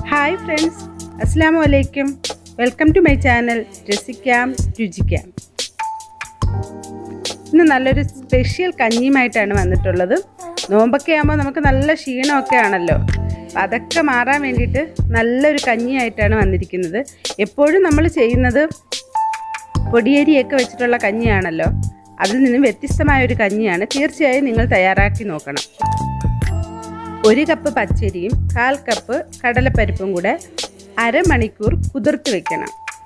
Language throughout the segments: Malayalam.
ഹായ് ഫ്രണ്ട്സ്, അസ്സലാമു അലൈക്കും. വെൽക്കം ടു മൈ ചാനൽ രസിക്കാം രുചിക്കാം. ഇന്ന് നല്ലൊരു സ്പെഷ്യൽ കഞ്ഞിയുമായിട്ടാണ് വന്നിട്ടുള്ളത്. നോമ്പൊക്കെ ആകുമ്പോൾ നമുക്ക് നല്ല ക്ഷീണമൊക്കെ ആണല്ലോ. അപ്പം അതൊക്കെ മാറാൻ വേണ്ടിയിട്ട് നല്ലൊരു കഞ്ഞിയായിട്ടാണ് വന്നിരിക്കുന്നത്. എപ്പോഴും നമ്മൾ ചെയ്യുന്നത് പൊടിയരിയൊക്കെ വെച്ചിട്ടുള്ള കഞ്ഞിയാണല്ലോ. അതിൽ നിന്നും വ്യത്യസ്തമായൊരു കഞ്ഞിയാണ്. തീർച്ചയായും നിങ്ങൾ തയ്യാറാക്കി നോക്കണം. 1 കപ്പ് പച്ചരിയും 1/4 കപ്പ് കടലപ്പരിപ്പും കൂടെ അരമണിക്കൂർ കുതിർത്ത് വെക്കണം.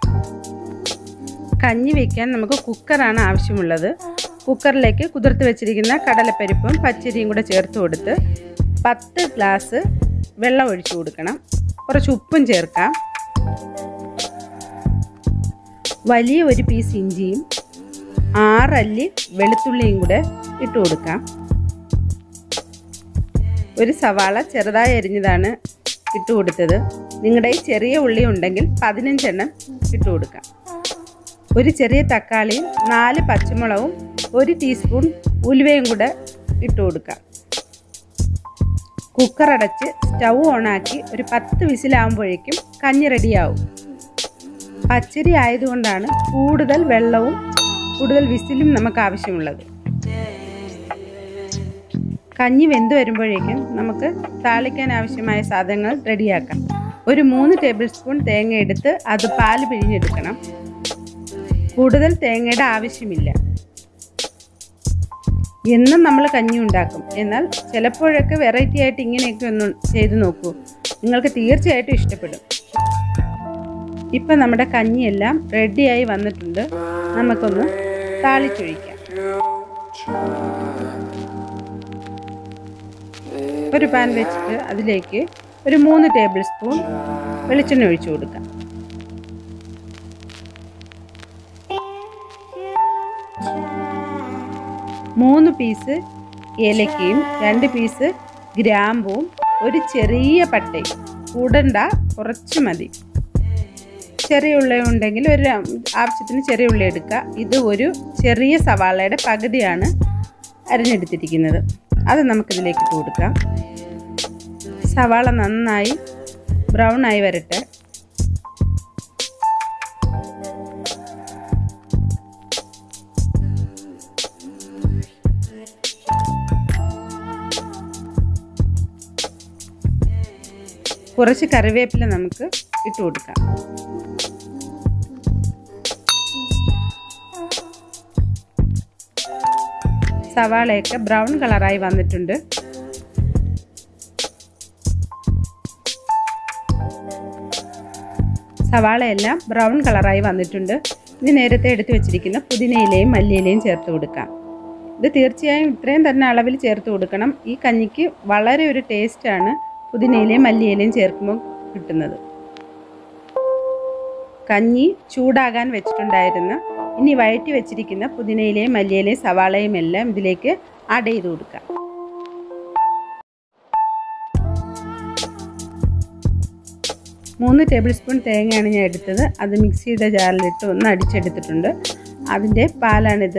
കഞ്ഞി വയ്ക്കാൻ നമുക്ക് കുക്കറാണ് ആവശ്യമുള്ളത്. കുക്കറിലേക്ക് കുതിർത്ത് വെച്ചിരിക്കുന്ന കടലപ്പരിപ്പും പച്ചരിയും കൂടെ ചേർത്ത് കൊടുത്ത് 10 ഗ്ലാസ് വെള്ളം ഒഴിച്ചു കൊടുക്കണം. കുറച്ച് ഉപ്പും ചേർക്കാം. വലിയ ഒരു പീസ് ഇഞ്ചിയും 6 അല്ലി വെളുത്തുള്ളിയും കൂടെ ഇട്ട് കൊടുക്കാം. ഒരു സവാള ചെറുതായി അരിഞ്ഞതാണ് ഇട്ട് കൊടുത്തത്. നിങ്ങളുടെ ഈ ചെറിയ ഉള്ളി ഉണ്ടെങ്കിൽ 15 എണ്ണം ഇട്ട് കൊടുക്കാം. ഒരു ചെറിയ തക്കാളിയും 4 പച്ചമുളകും 1 ടീസ്പൂൺ ഉലുവയും കൂടെ ഇട്ട് കൊടുക്കാം. കുക്കർ അടച്ച് സ്റ്റൗ ഓണാക്കി ഒരു 10 വിസിലാകുമ്പോഴേക്കും കഞ്ഞി റെഡിയാവും. പച്ചരി ആയതുകൊണ്ടാണ് കൂടുതൽ വെള്ളവും കൂടുതൽ വിസിലും നമുക്ക് ആവശ്യമുള്ളത്. കഞ്ഞി വെന്ത് വരുമ്പോഴേക്കും നമുക്ക് താളിക്കാൻ ആവശ്യമായ സാധനങ്ങൾ റെഡിയാക്കാം. ഒരു 3 ടേബിൾ സ്പൂൺ തേങ്ങ എടുത്ത് അത് പാല് പിഴിഞ്ഞെടുക്കണം. കൂടുതൽ തേങ്ങയുടെ ആവശ്യമില്ല. എന്നും നമ്മൾ കഞ്ഞി ഉണ്ടാക്കും. എന്നാൽ ചിലപ്പോഴൊക്കെ വെറൈറ്റി ആയിട്ട് ഇങ്ങനെയൊക്കെ ഒന്ന് ചെയ്ത് നോക്കൂ. നിങ്ങൾക്ക് തീർച്ചയായിട്ടും ഇഷ്ടപ്പെടും. ഇപ്പം നമ്മുടെ കഞ്ഞിയെല്ലാം റെഡിയായി വന്നിട്ടുണ്ട്. നമുക്കൊന്ന് താളിച്ചൊഴിക്കാം. ഒരു പാൻ വെച്ചിട്ട് അതിലേക്ക് ഒരു 3 ടേബിൾ സ്പൂൺ വെളിച്ചെണ്ണ ഒഴിച്ചു കൊടുക്കാം. മൂന്ന് പീസ് ഏലക്കയും 2 പീസ് ഗ്രാമ്പും ഒരു ചെറിയ പട്ടയും. കൂടണ്ട, കുറച്ച് മതി. ചെറിയ ഉള്ളി ഉണ്ടെങ്കിൽ ഒരു ആവശ്യത്തിന് ചെറിയ ഉള്ളി എടുക്കുക. ഇത് ഒരു ചെറിയ സവാളയുടെ പകുതിയാണ് അരിഞ്ഞെടുത്തിരിക്കുന്നത്. അത് നമുക്കിതിലേക്ക് ഇട്ട് കൊടുക്കാം. സവാള നന്നായി ബ്രൗൺ ആയി വരട്ടെ. കുറച്ച് കറിവേപ്പില നമുക്ക് ഇട്ട് കൊടുക്കാം. സവാളയൊക്കെ ബ്രൗൺ കളറായി വന്നിട്ടുണ്ട്. സവാളയെല്ലാം ബ്രൗൺ കളറായി വന്നിട്ടുണ്ട്. ഇത് നേരത്തെ എടുത്തു വെച്ചിരിക്കുന്ന പുതിനയിലയും മല്ലിയിലയും ചേർത്ത് കൊടുക്കാം. ഇത് തീർച്ചയായും ഇത്രയും തന്നെ അളവിൽ ചേർത്ത് കൊടുക്കണം. ഈ കഞ്ഞിക്ക് വളരെ ഒരു ടേസ്റ്റാണ് പുതിനയിലയും മല്ലിയിലയും ചേർക്കുമ്പോൾ കിട്ടുന്നത്. കഞ്ഞി ചൂടാകാൻ വെച്ചിട്ടുണ്ടായിരുന്ന ഇനി വഴറ്റി വെച്ചിരിക്കുന്ന പുതിനയിലയും മല്ലിയിലയും സവാളയും എല്ലാം ഇതിലേക്ക് ആഡ് ചെയ്ത് കൊടുക്കാം. മൂന്ന് ടേബിൾ സ്പൂൺ തേങ്ങയാണ് ഞാൻ എടുത്തത്. അത് മിക്സിയുടെ ജാറിലിട്ട് ഒന്ന് അടിച്ചെടുത്തിട്ടുണ്ട്. അതിൻ്റെ പാലാണിത്.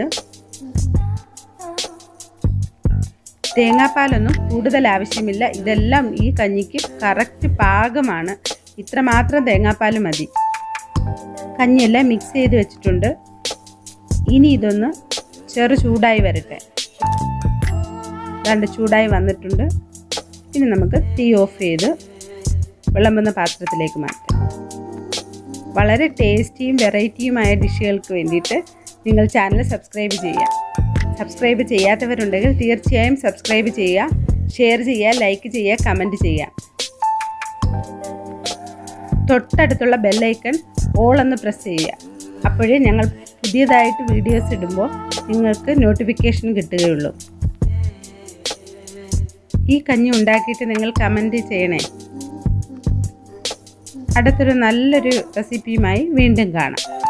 തേങ്ങാപ്പാലൊന്നും കൂടുതൽ ആവശ്യമില്ല. ഇതെല്ലാം ഈ കഞ്ഞിക്ക് കറക്റ്റ് പാകമാണ്. ഇത്രമാത്രം തേങ്ങാപ്പാൽ മതി. കഞ്ഞിയെല്ലാം മിക്സ് ചെയ്ത് വെച്ചിട്ടുണ്ട്. ഇനി ഇതൊന്ന് ചെറു ചൂടായി വരട്ടെ. രണ്ട് ചൂടായി വന്നിട്ടുണ്ട്. ഇനി നമുക്ക് തീ ഓഫ് ചെയ്ത് വിളമ്പുന്ന പാത്രത്തിലേക്ക് മാറ്റാം. വളരെ ടേസ്റ്റിയും വെറൈറ്റിയുമായ ഡിഷുകൾക്ക് വേണ്ടിയിട്ട് നിങ്ങൾ ചാനൽ സബ്സ്ക്രൈബ് ചെയ്യുക. സബ്സ്ക്രൈബ് ചെയ്യാത്തവരുണ്ടെങ്കിൽ തീർച്ചയായും സബ്സ്ക്രൈബ് ചെയ്യുക, ഷെയർ ചെയ്യുക, ലൈക്ക് ചെയ്യുക, കമൻറ്റ് ചെയ്യുക. തൊട്ടടുത്തുള്ള ബെല്ലൈക്കൺ ഓൾ എന്ന് പ്രസ് ചെയ്യുക. അപ്പോഴേ ഞങ്ങൾ പുതിയതായിട്ട് വീഡിയോസ് ഇടുമ്പോൾ നിങ്ങൾക്ക് നോട്ടിഫിക്കേഷൻ കിട്ടുകയുള്ളൂ. ഈ കഞ്ഞി ഉണ്ടാക്കിയിട്ട് നിങ്ങൾ കമൻറ്റ് ചെയ്യണേ. അടുത്തൊരു നല്ലൊരു റെസിപ്പിയുമായി വീണ്ടും കാണാം.